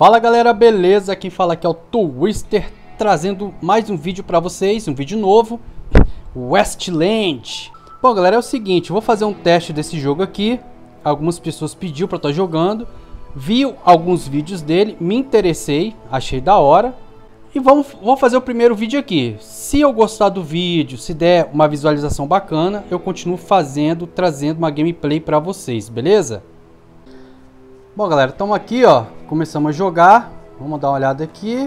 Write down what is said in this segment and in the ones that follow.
Fala galera, beleza? Quem fala aqui é o Twister, trazendo mais um vídeo pra vocês, um vídeo novo, Westland. Bom galera, é o seguinte, eu vou fazer um teste desse jogo aqui. Algumas pessoas pediu pra eu estar jogando, vi alguns vídeos dele, me interessei, achei da hora. E vou fazer o primeiro vídeo aqui. Se eu gostar do vídeo, se der uma visualização bacana, eu continuo trazendo uma gameplay pra vocês, beleza? Bom galera, estamos aqui ó, começamos a jogar, vamos dar uma olhada aqui.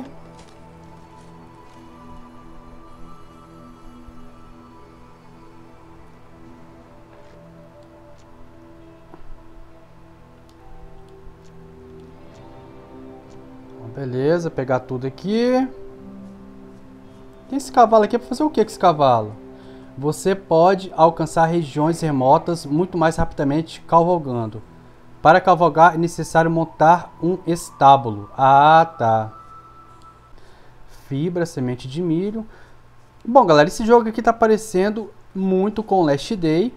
Beleza, pegar tudo aqui. Tem esse cavalo aqui para fazer o que com esse cavalo? Você pode alcançar regiões remotas muito mais rapidamente cavalgando. Para cavalgar é necessário montar um estábulo. Ah, tá. Fibra, semente de milho. Bom, galera, esse jogo aqui tá parecendo muito com Last Day.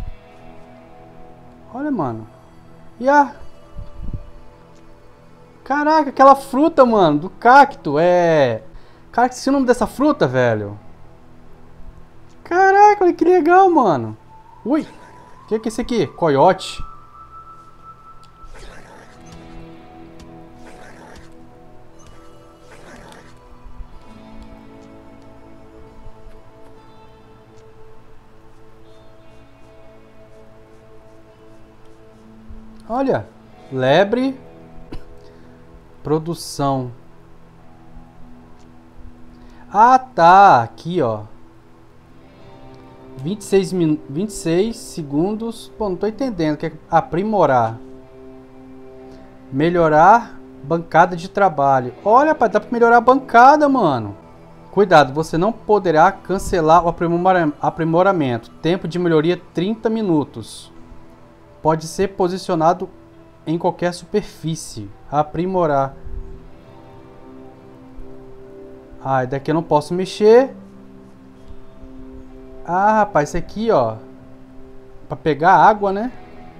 Olha, mano. E a... Caraca, aquela fruta, mano, do cacto. Cara, esqueci o nome dessa fruta, velho. Caraca, olha que legal, mano. Ui, o que é esse aqui? Coiote. Olha, lebre, produção. Ah, tá, aqui, ó. 26 segundos. Pô, não tô entendendo. Que é aprimorar. Melhorar bancada de trabalho. Olha, pai, dá pra melhorar a bancada, mano. Cuidado, você não poderá cancelar o aprimoramento. Tempo de melhoria 30 minutos. Pode ser posicionado em qualquer superfície. Aprimorar. Ah, daqui eu não posso mexer. Ah, rapaz, isso aqui, ó. Pra pegar água, né?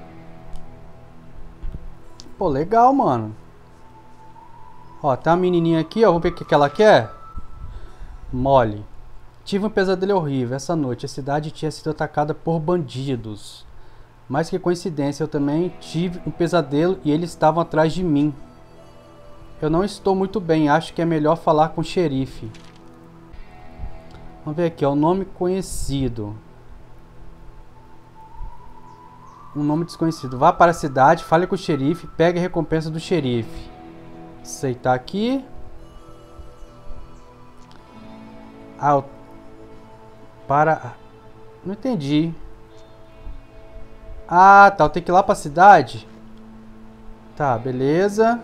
Pô, legal, mano. Ó, tem uma menininha aqui, ó. Vamos ver o que ela quer. Molly. Tive um pesadelo horrível. Essa noite a cidade tinha sido atacada por bandidos. Mas que coincidência, eu também tive um pesadelo e eles estavam atrás de mim. Eu não estou muito bem, acho que é melhor falar com o xerife. Vamos ver aqui, ó, o nome conhecido. Um nome desconhecido. Vá para a cidade, fale com o xerife, pegue a recompensa do xerife. Aceitar aqui. Ah, para... Não entendi. Ah, tá. Eu tenho que ir lá pra cidade? Tá, beleza.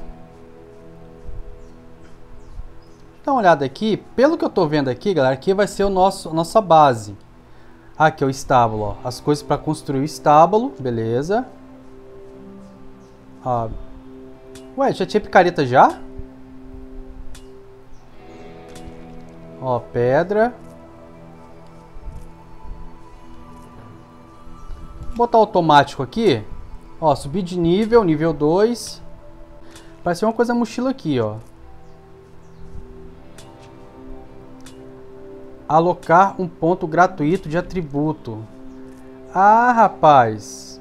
Dá uma olhada aqui. Pelo que eu tô vendo aqui, galera, aqui vai ser a nossa base. Aqui é o estábulo, ó. As coisas pra construir o estábulo. Beleza. Ó. Ué, já tinha picareta já? Ó, pedra. Vou botar automático aqui. Ó, subir de nível, nível 2. Vai ser uma coisa mochila aqui, ó. Alocar um ponto gratuito de atributo. Ah, rapaz.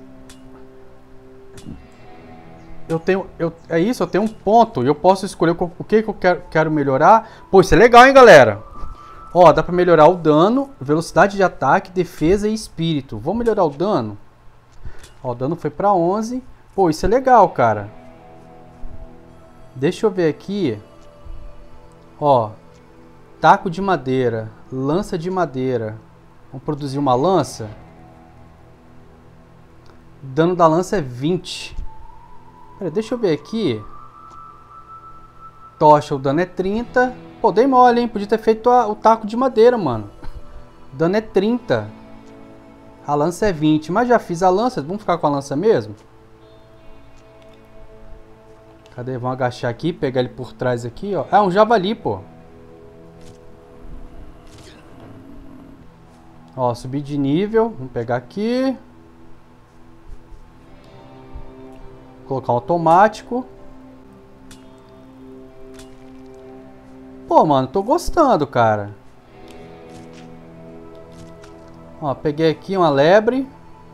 É isso, eu tenho um ponto. E eu posso escolher o que eu quero melhorar. Pô, isso é legal, hein, galera? Ó, dá pra melhorar o dano, velocidade de ataque, defesa e espírito. Vamos melhorar o dano? Ó, o dano foi pra 11. Pô, isso é legal, cara. Deixa eu ver aqui. Ó. Taco de madeira. Lança de madeira. Vamos produzir uma lança. O dano da lança é 20. Pera, deixa eu ver aqui. Tocha, o dano é 30. Pô, dei mole, hein? Podia ter feito o taco de madeira, mano. O dano é 30. A lança é 20. Mas já fiz a lança. Vamos ficar com a lança mesmo? Cadê? Vamos agachar aqui. Pegar ele por trás aqui, ó. Ah, um javali, pô. Ó, subir de nível. Vamos pegar aqui. Colocar um automático. Pô, mano, tô gostando, cara. Ó, peguei aqui uma lebre.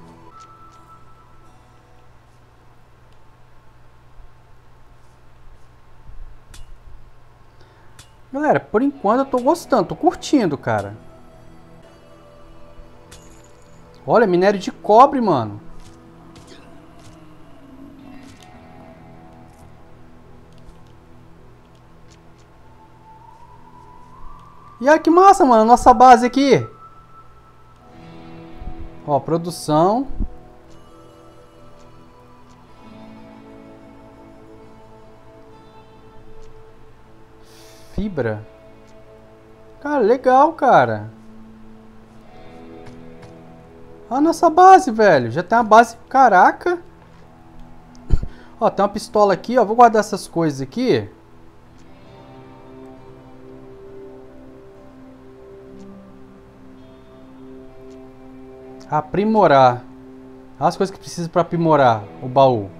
Galera, por enquanto eu tô gostando, tô curtindo, cara. Olha, minério de cobre, mano. E olha que massa, mano, nossa base aqui. Ó, produção. Fibra. Cara, legal, cara. A nossa base, velho. Já tem uma base. Caraca. Ó, tem uma pistola aqui, ó. Vou guardar essas coisas aqui. Aprimorar. As coisas que precisa para aprimorar o baú.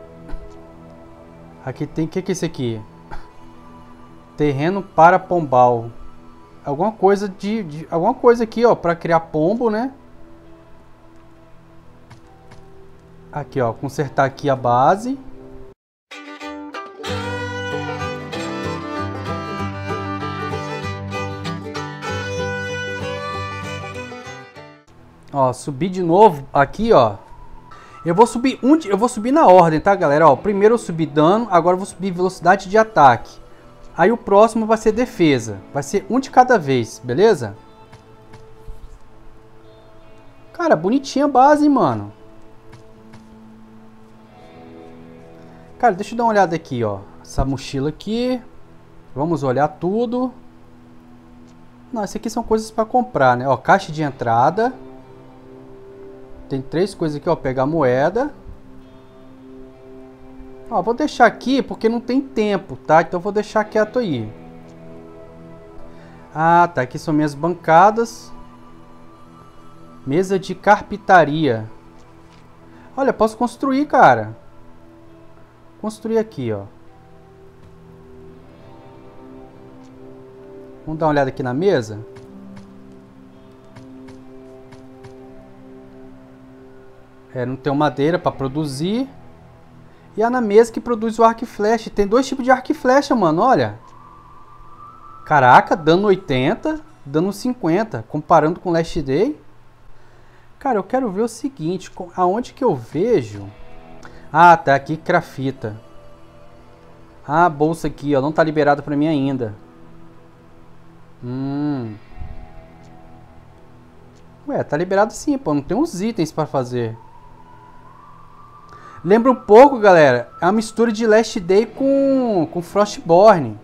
Aqui tem... O que é isso aqui? Terreno para pombal. Alguma coisa alguma coisa aqui, ó, para criar pombo, né? Aqui, ó, consertar aqui a base. Ó, subir de novo aqui, ó. Eu vou subir na ordem, tá, galera? Ó, primeiro eu subi dano, agora eu vou subir velocidade de ataque. Aí o próximo vai ser defesa. Vai ser um de cada vez, beleza? Cara, bonitinha a base, mano. Cara, deixa eu dar uma olhada aqui, ó. Essa mochila aqui. Vamos olhar tudo. Não, isso aqui são coisas para comprar, né? Ó, caixa de entrada. Tem 3 coisas aqui, ó. Pegar moeda. Ó, vou deixar aqui porque não tem tempo, tá? Então vou deixar quieto aí. Ah, tá. Aqui são minhas bancadas. Mesa de carpintaria. Olha, posso construir, cara. Construir aqui, ó. Vamos dar uma olhada aqui na mesa. É, não tem madeira para produzir. E é na mesa que produz o arco e flecha. Tem 2 tipos de arco e flecha, mano, olha. Caraca, dano 80, dano 50. Comparando com Last Day. Cara, eu quero ver o seguinte. Aonde que eu vejo... Ah, tá aqui, grafita. Ah, a bolsa aqui, ó. Não tá liberada pra mim ainda. Ué, tá liberado sim, pô. Não tem uns itens pra fazer. Lembra um pouco, galera. É uma mistura de Last Day com Frostborn.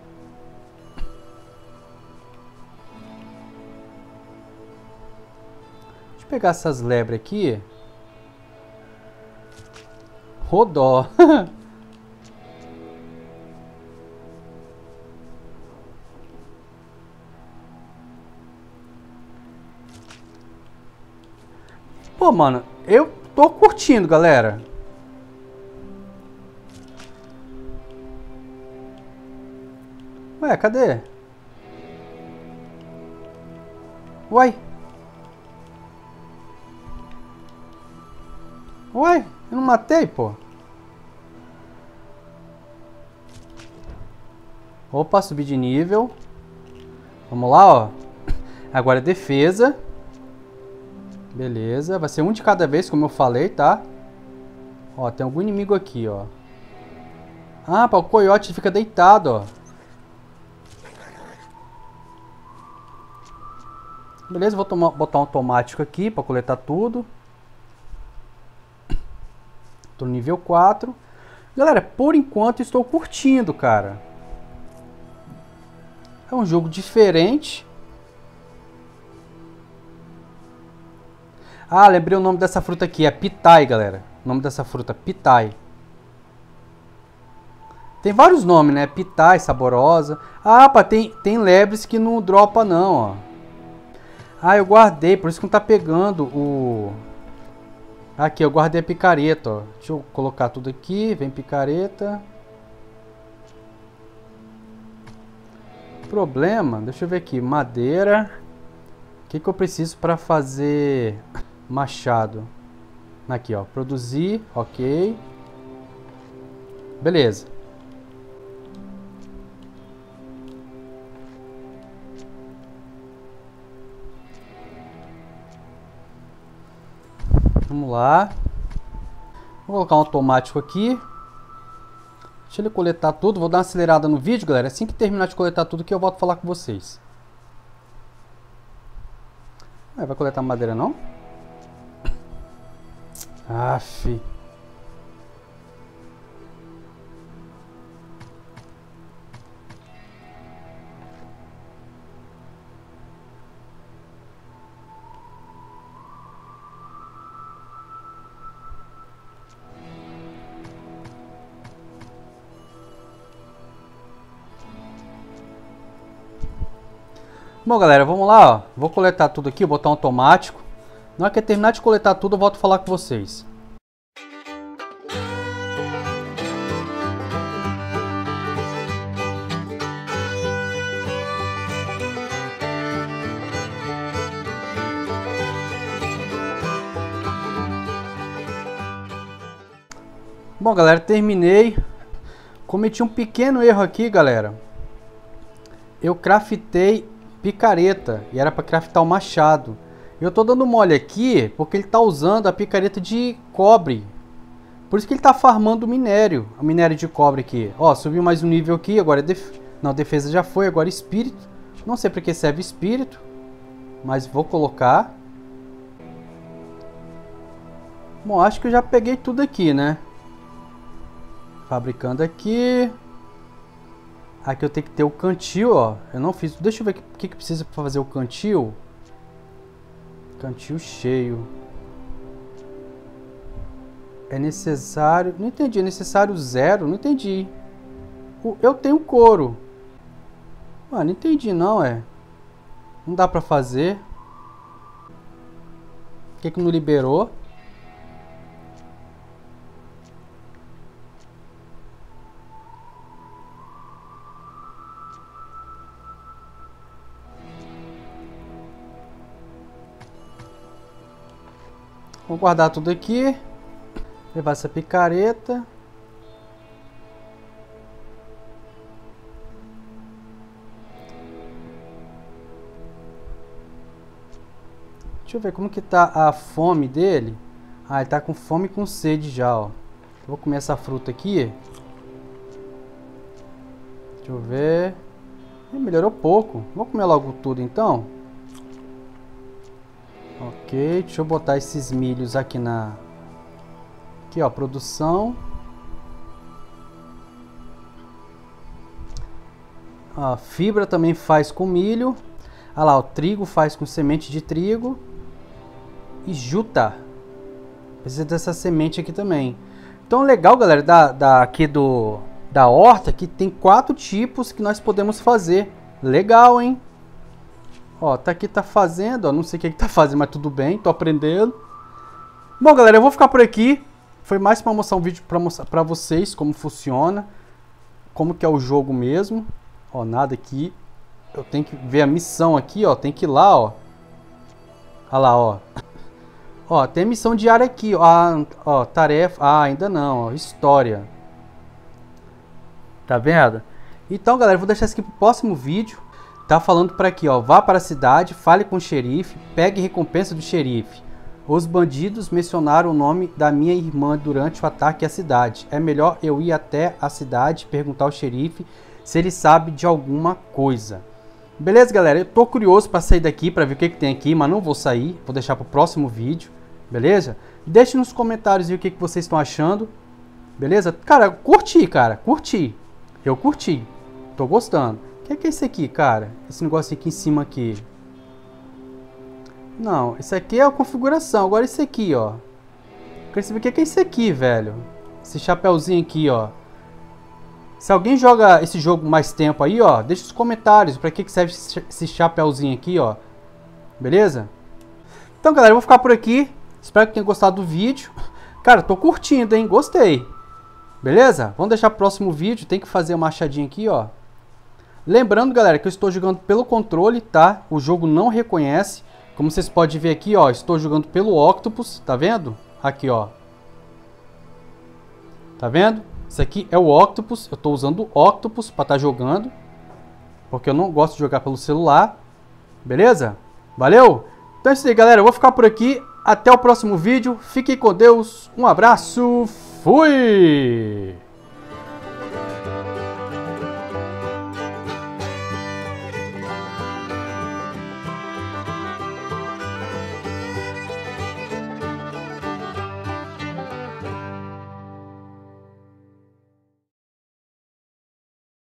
Deixa eu pegar essas lebres aqui. Rodó. Pô, mano, eu tô curtindo, galera. Ué, cadê? Uai. Uai, eu não matei, pô. Opa, subi de nível. Vamos lá, ó. Agora é defesa. Beleza, vai ser um de cada vez, como eu falei, tá? Ó, tem algum inimigo aqui, ó. Ah, pá, o coiote fica deitado, ó. Beleza, vou botar um automático aqui pra coletar tudo. Tô no nível 4. Galera, por enquanto estou curtindo, cara. É um jogo diferente. Ah, lembrei o nome dessa fruta aqui. É pitai, galera. O nome dessa fruta, pitai. Tem vários nomes, né? Pitai, saborosa. Ah, pá, tem lebres que não dropa não, ó. Ah, eu guardei. Por isso que não tá pegando o... Aqui, eu guardei a picareta, ó. Deixa eu colocar tudo aqui. Vem picareta. problema, deixa eu ver aqui, madeira. O que eu preciso para fazer machado? Aqui, ó, produzir, ok. Beleza. Vamos lá. Vou colocar um automático aqui. Deixa ele coletar tudo. Vou dar uma acelerada no vídeo, galera. Assim que terminar de coletar tudo aqui, eu volto a falar com vocês. Vai coletar madeira, não? Aff. Bom, galera, vamos lá, ó. Vou coletar tudo aqui, botar um automático. Na hora que eu terminar de coletar tudo, eu volto a falar com vocês. Bom, galera, terminei. Cometi um pequeno erro aqui, galera. Eu craftei picareta e era para craftar o machado. Eu tô dando mole aqui porque ele tá usando a picareta de cobre. Por isso que ele tá farmando o minério de cobre aqui. Ó, subiu mais um nível aqui, agora não, defesa já foi, agora espírito. Não sei para que serve espírito, mas vou colocar. Bom, acho que eu já peguei tudo aqui, né? Fabricando aqui. Aqui eu tenho que ter o cantil, ó. Eu não fiz. Deixa eu ver o que precisa para fazer o cantil. Cantil cheio. É necessário... Não entendi. É necessário 0? Não entendi. Eu tenho couro. Mano, não entendi não, é. Não dá para fazer. Por que não liberou? Vou guardar tudo aqui. Levar essa picareta. Deixa eu ver como que tá a fome dele. Ah, ele tá com fome e com sede já, ó. Vou comer essa fruta aqui. Deixa eu ver. Melhorou pouco. Vou comer logo tudo então. Ok, deixa eu botar esses milhos aqui na... Aqui, ó, produção. A fibra também faz com milho. Olha lá, o trigo faz com semente de trigo. E juta. Precisa dessa semente aqui também. Então, legal, galera, aqui da horta, que tem 4 tipos que nós podemos fazer. Legal, hein? Ó, tá aqui, tá fazendo, ó, não sei o que tá fazendo, mas tudo bem, tô aprendendo. Bom, galera, eu vou ficar por aqui. Foi mais para mostrar um vídeo para mostrar para vocês como funciona, como que é o jogo mesmo. Ó, nada aqui. Eu tenho que ver a missão aqui, ó, tem que ir lá, ó. Olha lá, ó. Ó, tem missão diária aqui, ó, tarefa, ainda não, ó, história. Tá vendo? Então, galera, eu vou deixar isso aqui pro próximo vídeo. Tá falando para aqui, ó, vá para a cidade, fale com o xerife, pegue recompensa do xerife. Os bandidos mencionaram o nome da minha irmã durante o ataque à cidade. É melhor eu ir até a cidade e perguntar ao xerife se ele sabe de alguma coisa. Beleza, galera? Eu tô curioso para sair daqui, para ver o que tem aqui, mas não vou sair. Vou deixar pro próximo vídeo, beleza? Deixe nos comentários aí o que vocês estão achando, beleza? Cara, curti, cara, curti. Eu curti, tô gostando. O que é isso aqui, cara? Esse negócio aqui em cima aqui. Não, isso aqui é a configuração. Agora isso aqui, ó. Quero saber o que é isso aqui, velho. Esse chapéuzinho aqui, ó. Se alguém joga esse jogo mais tempo aí, ó, deixa nos comentários pra que serve esse chapéuzinho aqui, ó. Beleza? Então, galera, eu vou ficar por aqui. Espero que tenham gostado do vídeo. Cara, tô curtindo, hein? Gostei. Beleza? Vamos deixar pro próximo vídeo. Tem que fazer uma machadinha aqui, ó. Lembrando, galera, que eu estou jogando pelo controle, tá? O jogo não reconhece. Como vocês podem ver aqui, ó, estou jogando pelo Octopus, tá vendo? Aqui, ó. Tá vendo? Isso aqui é o Octopus. Eu estou usando o Octopus para estar jogando, porque eu não gosto de jogar pelo celular. Beleza? Valeu? Então é isso aí, galera. Eu vou ficar por aqui. Até o próximo vídeo. Fiquem com Deus. Um abraço. Fui!